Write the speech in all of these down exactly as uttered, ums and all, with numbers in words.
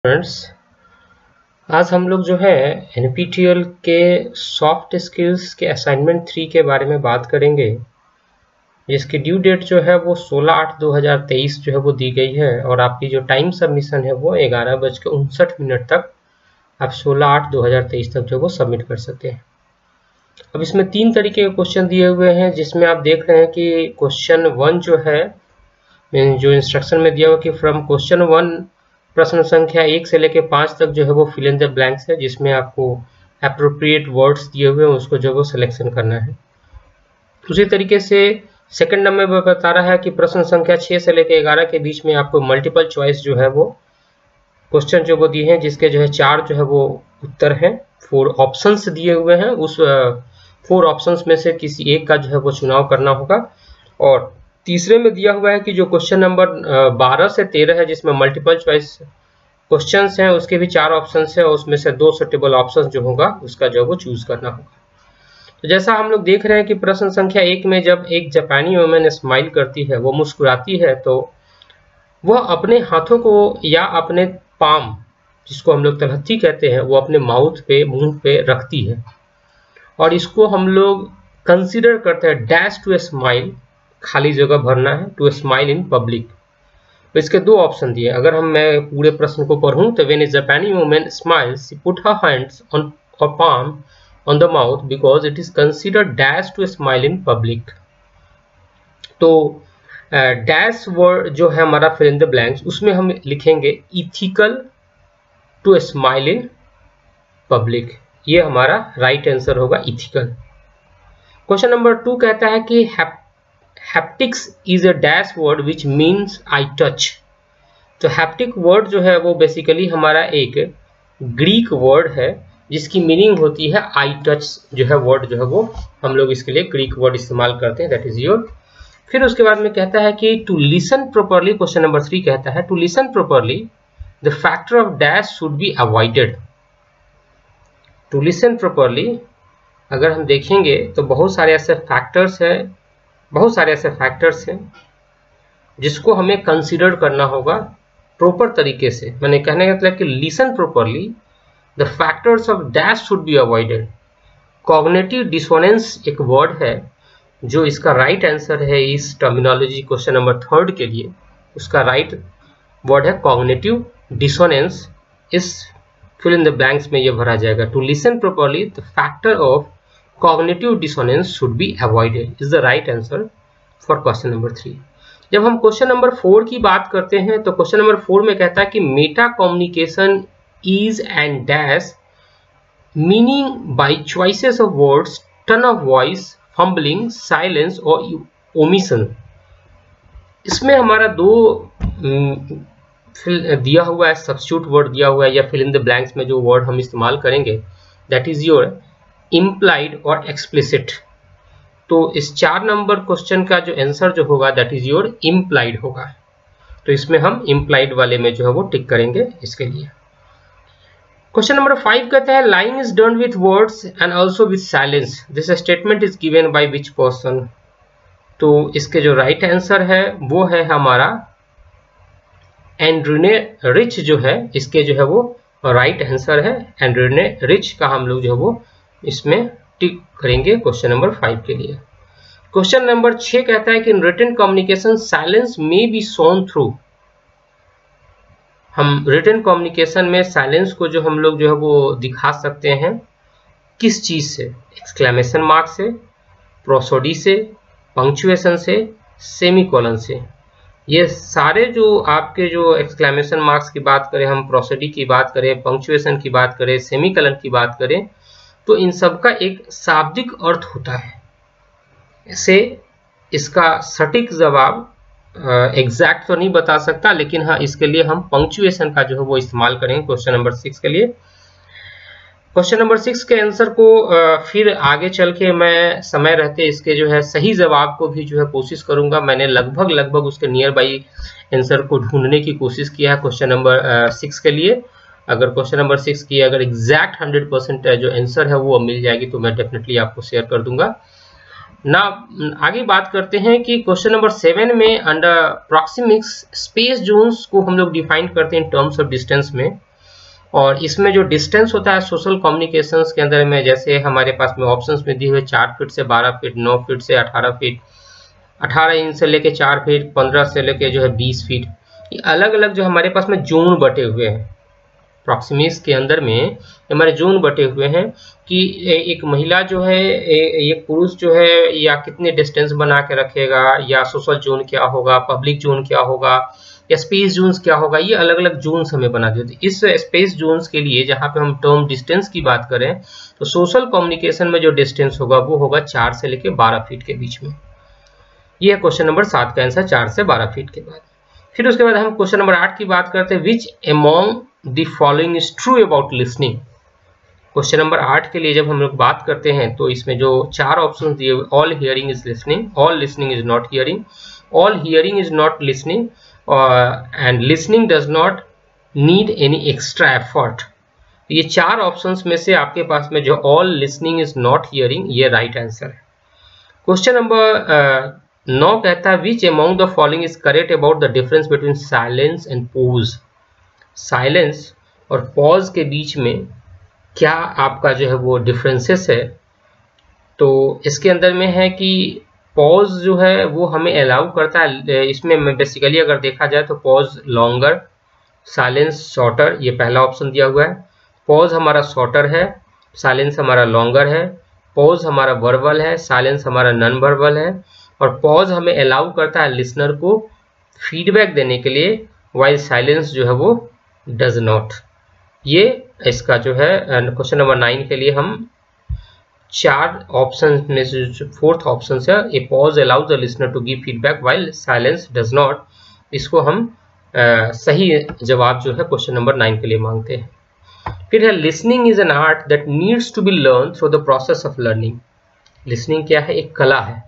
Friends, आज हम लोग जो है N P T E L के सॉफ्ट स्किल्स के असाइनमेंट थ्री के बारे में बात करेंगे, जिसकी ड्यू डेट जो है वो सोलह आठ दो हज़ार तेईस जो है वो दी गई है और आपकी जो टाइम सबमिशन है वो ग्यारह बज के उनसठ मिनट तक आप सोलह आठ दो हज़ार तेईस तक जो वो सबमिट कर सकते हैं। अब इसमें तीन तरीके के क्वेश्चन दिए हुए हैं, जिसमें आप देख रहे हैं कि क्वेश्चन वन जो है जो इंस्ट्रक्शन में दिया हुआ कि फ्रॉम क्वेश्चन वन प्रश्न संख्या एक से लेकर पाँच तक जो है वो फिल इन द ब्लैंक्स है, जिसमें आपको अप्रोप्रिएट वर्ड्स दिए हुए हैं उसको जो वो सिलेक्शन करना है। उसी तरीके से सेकंड नंबर में बता रहा है कि प्रश्न संख्या छः से लेकर ग्यारह के बीच में आपको मल्टीपल चॉइस जो है वो क्वेश्चन जो वो दिए हैं, जिसके जो है चार जो है वो उत्तर हैं, फोर ऑप्शंस दिए हुए हैं। उस फोर ऑप्शंस में से किसी एक का जो है वो चुनाव करना होगा। और तीसरे में दिया हुआ है कि जो क्वेश्चन नंबर बारह से तेरह है, जिसमें मल्टीपल चॉइस क्वेश्चंस हैं, उसके भी चार ऑप्शंस हैं और उसमें से दो सुटेबल ऑप्शंस जो होगा उसका जो वो चूज करना होगा। तो जैसा हम लोग देख रहे हैं कि प्रश्न संख्या एक में जब एक जापानी वुमेन स्माइल करती है, वो मुस्कुराती है, तो वह अपने हाथों को या अपने पाम, जिसको हम लोग तलहथी कहते हैं, वो अपने माउथ पे, मुंह पे रखती है और इसको हम लोग कंसिडर करते हैं डैश टू स्माइल, खाली जगह भरना है, टू स्माइल इन पब्लिक। तो इसके दो ऑप्शन दिए। अगर हम मैं पूरे प्रश्न को पढ़ूं तो when a Japanese woman smiles she put her hands on और palm on the mouth because it is considered dash to smile in public. तो डैश uh, वर्ड जो है हमारा फिल इन द ब्लैंक्स, उसमें हम लिखेंगे ethical to smile in public. ये हमारा राइट right आंसर होगा, इथिकल। क्वेश्चन नंबर टू कहता है कि haptics is a dash word which means I touch. तो हैप्टिक वर्ड जो है वो बेसिकली हमारा एक ग्रीक वर्ड है, जिसकी मीनिंग होती है आई टच जो है वर्ड जो है वो हम लोग इसके लिए ग्रीक वर्ड इस्तेमाल करते हैं, दैट इज योर। फिर उसके बाद में कहता है कि to listen properly, question number three कहता है to listen properly the factor of dash should be avoided. To listen properly अगर हम देखेंगे तो बहुत सारे ऐसे फैक्टर्स हैं बहुत सारे ऐसे फैक्टर्स हैं जिसको हमें कंसीडर करना होगा प्रॉपर तरीके से। मैंने कहने का मतलब कि listen properly the factors of dash should be avoided. Cognitive dissonance एक वर्ड है जो इसका राइट right आंसर है इस टर्मिनोलॉजी क्वेश्चन नंबर थर्ड के लिए। उसका राइट right वर्ड है कॉग्निटिव डिसोनेंस। इस फिल इन द ब्लैंक्स में ये भरा जाएगा। To listen properly the factor of cognitive dissonance should be avoided is the right answer for question number three. जब हम क्वेश्चन नंबर फोर की बात करते हैं तो क्वेश्चन नंबर फोर में कहता है कि meta communication is and dash meaning by choices of words, turn of voice, fumbling, silence और ओमिशन। इसमें हमारा दो फिल दिया हुआ है, सब्स्टिट्यूट वर्ड दिया हुआ है या फिल इन द ब्लैंक्स में जो वर्ड हम इस्तेमाल करेंगे दैट इज योर इम्प्लाइड और एक्सप्लिसिट। तो इस चार नंबर क्वेश्चन का जो आंसर जो होगा दैट इज योर इम्प्लाइड होगा। तो इसमें हम इम्प्लाइड वाले में जो है वो टिक करेंगे इसके लिए। क्वेश्चन नंबर फाइव कहता है line is done with words and also with silence, this statement is given by which person. तो इसके जो राइट right आंसर है वो है हमारा एंड्रीने रिच जो है, इसके जो है वो राइट right आंसर है एंड्रीने रिच का। हम लोग जो है वो इसमें टिक करेंगे क्वेश्चन नंबर फाइव के लिए। क्वेश्चन नंबर छह कहता है कि इन रिटन कम्युनिकेशन साइलेंस में बी शोन थ्रू। हम रिटन कम्युनिकेशन में साइलेंस को जो हम लोग जो है वो दिखा सकते हैं किस चीज से? एक्सक्लेमेशन मार्क से, प्रोसोडी से, पंक्चुएशन से, सेमीकोलन से। ये सारे जो आपके जो एक्सक्लेमेशन मार्क्स की बात करें, हम प्रोसोडी की बात करें, पंक्चुएशन की बात करें, सेमीकोलन की बात करें, तो इन सब का एक शाब्दिक अर्थ होता है। ऐसे इसका सटीक जवाब एग्जैक्ट तो नहीं बता सकता, लेकिन हाँ इसके लिए हम पंक्चुएशन का जो है वो इस्तेमाल करेंगे क्वेश्चन नंबर सिक्स के लिए। क्वेश्चन नंबर सिक्स के आंसर को आ, फिर आगे चल के मैं समय रहते इसके जो है सही जवाब को भी जो है कोशिश करूंगा। मैंने लगभग लगभग उसके नियर बाई आंसर को ढूंढने की कोशिश किया है क्वेश्चन नंबर सिक्स के लिए। अगर क्वेश्चन नंबर सिक्स की अगर एग्जैक्ट हंड्रेड परसेंट जो आंसर है वो मिल जाएगी तो मैं डेफिनेटली आपको शेयर कर दूंगा ना। आगे बात करते हैं कि क्वेश्चन नंबर सेवन में अंडर प्रॉक्सिमिक्स स्पेस जोन्स को हम लोग डिफाइन करते हैं इन टर्म्स ऑफ डिस्टेंस में। और इसमें जो डिस्टेंस होता है सोशल कम्युनिकेशंस के अंदर में, जैसे हमारे पास में ऑप्शंस में दिए हुए चार फीट से बारह फीट, नौ फीट से अठारह फीट, अठारह इंच से लेके चार फीट, पंद्रह से लेके जो है बीस फीट, ये अलग अलग जो हमारे पास में जोन बटे हुए हैं। प्रॉक्सिमिक्स के अंदर में हमारे जोन बटे हुए हैं कि एक महिला जो है, एक पुरुष जो है या कितने डिस्टेंस बना के रखेगा, या सोशल जोन क्या होगा, पब्लिक जोन क्या होगा, या स्पेस जोन्स क्या होगा, ये अलग अलग जोन्स हमें बना देते हैं। इस स्पेस जोन्स के लिए जहाँ पे हम टर्म डिस्टेंस की बात करें तो सोशल कम्युनिकेशन में जो डिस्टेंस होगा वो होगा चार से लेके बारह फीट के बीच में। ये है क्वेश्चन नंबर सात का आंसर, चार से बारह फीट के बाद। फिर उसके बाद हम क्वेश्चन नंबर आठ की बात करते हैं, which among the following is true about listening. Question number आठ के लिए जब हम लोग बात करते हैं तो इसमें जो चार ऑप्शन दिए हुए, all hearing is listening, all listening is not hearing, all hearing is not listening, and listening does not need any extra effort. ये चार ऑप्शंस में से आपके पास में जो all listening is not hearing, ये राइट आंसर है। क्वेश्चन नंबर नौ कहता है, which among the following is correct about the difference between silence and pause. Silence और पॉज के बीच में क्या आपका जो है वो डिफरेंसेस है। तो इसके अंदर में है कि पॉज जो है वो हमें अलाउ करता है, इसमें बेसिकली अगर देखा जाए तो पॉज लॉन्गर, साइलेंस शॉर्टर, ये पहला ऑप्शन दिया हुआ है। पॉज हमारा शॉर्टर है, साइलेंस हमारा लॉन्गर है। पॉज हमारा वर्बल है, साइलेंस हमारा नॉन वर्बल है। और पॉज हमें अलाउ करता है लिसनर को फीडबैक देने के लिए, वाइल साइलेंस जो है वो डज नॉट। ये इसका जो है क्वेश्चन नंबर नाइन के लिए हम चार ऑप्शन में से जो फोर्थ ऑप्शन है, a pause allow the listener to give feedback while silence does not, इसको हम आ, सही जवाब जो है क्वेश्चन नंबर नाइन के लिए मांगते हैं। फिर है, listening is an art that needs to be learn through the process of learning. Listening क्या है? एक कला है,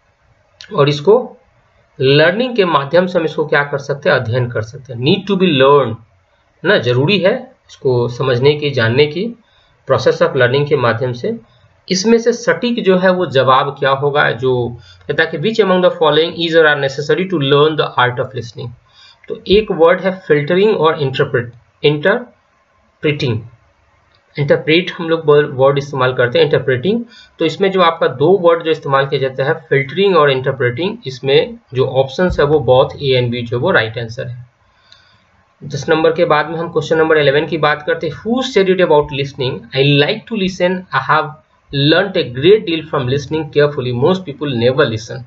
और इसको लर्निंग के माध्यम से हम इसको क्या कर सकते हैं? अध्ययन कर सकते हैं। नीड टू बी लर्न ना, जरूरी है इसको समझने की, जानने की, प्रोसेस ऑफ लर्निंग के माध्यम से। इसमें से सटीक जो है वो जवाब क्या होगा? जो कहता है कि which among the following is or are necessary to learn the art of listening. तो एक वर्ड है फिल्टरिंग और इंटरप्रेट इंटरप्रेटिंग। इंटरप्रेट हम लोग वर्ड इस्तेमाल करते हैं, इंटरप्रेटिंग। तो इसमें जो आपका दो वर्ड जो इस्तेमाल किया जाता है, फिल्टरिंग और इंटरप्रेटिंग, इसमें जो ऑप्शन है वो बोथ ए एंड बी जो वो राइट आंसर है। दस नंबर के बाद में हम क्वेश्चन नंबर इलेवन की बात करते हैं। Who said it about listening? I like to listen, I have learned a great deal from listening carefully, most people never listen.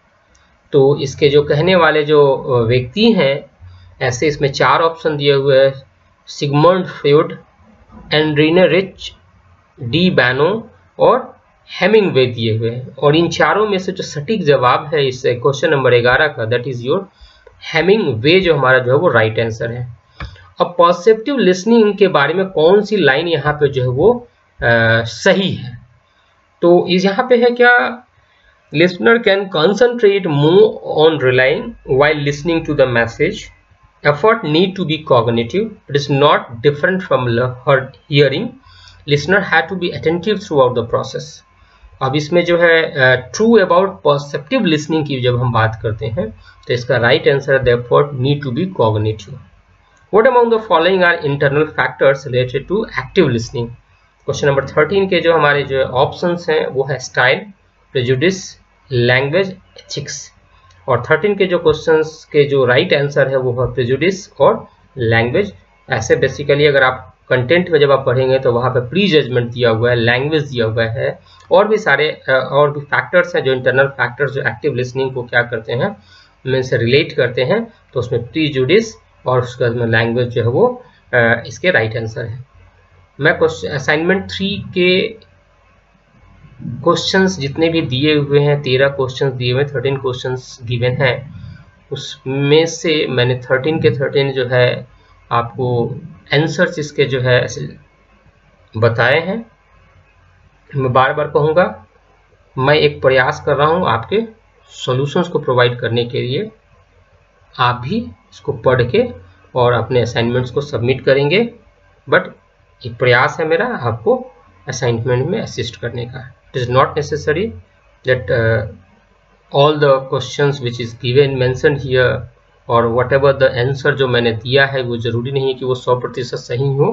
तो इसके जो कहने वाले जो व्यक्ति हैं, ऐसे इसमें चार ऑप्शन दिए हुए हैं, सिगमंड फ्रॉइड, एंड्रीने रिच, डी बैनो और हेमिंगवे दिए हुए हैं। और इन चारों में से जो सटीक जवाब है इस क्वेश्चन नंबर ग्यारह का, दैट इज योर हेमिंगवे, जो हमारा जो है वो राइट आंसर है। अब परसेप्टिव लिसनिंग के बारे में कौन सी लाइन यहाँ पे जो है वो आ, सही है? तो इस यहाँ पे है क्या, listener can concentrate more on relying while listening to the message. Effort need to be cognitive. It is not different from her hearing. Listener had to be attentive throughout the process. अब इसमें जो है true about perceptive listening की जब हम बात करते हैं तो इसका राइट आंसर है effort need to be cognitive. What among the following are internal factors related to active listening? Question number thirteen के जो हमारे जो ऑप्शंस हैं वो है स्टाइल, प्रेजुडिस, लैंग्वेज, एथिक्स। और थर्टीन के जो क्वेश्चंस के जो राइट आंसर है वो है प्रेजुडिस और लैंग्वेज। ऐसे बेसिकली अगर आप कंटेंट में जब आप पढ़ेंगे तो वहाँ पे प्री जजमेंट दिया हुआ है, लैंग्वेज दिया हुआ है, और भी सारे और भी फैक्टर्स हैं जो इंटरनल फैक्टर्स जो एक्टिव लिसनिंग को क्या करते हैं, में से रिलेट करते हैं। तो उसमें प्रीजुडिस और उसके बाद में लैंग्वेज जो है वो इसके राइट आंसर है। मैं क्वेश्चन असाइनमेंट थ्री के क्वेश्चंस जितने भी दिए हुए हैं, तेरह क्वेश्चंस दिए हुए, थर्टीन क्वेश्चंस गिवन हैं, उसमें से मैंने थर्टीन के थर्टीन जो है आपको आंसर्स इसके जो है बताए हैं। मैं बार बार कहूँगा, मैं एक प्रयास कर रहा हूँ आपके सॉल्यूशंस को प्रोवाइड करने के लिए। आप भी इसको पढ़ के और अपने असाइनमेंट्स को सबमिट करेंगे, बट एक प्रयास है मेरा आपको असाइनमेंट में असिस्ट करने का। It is not necessary that all the questions which is given mentioned here और वट एवर द आंसर जो मैंने दिया है वो ज़रूरी नहीं है कि वो सौ प्रतिशत सही हो।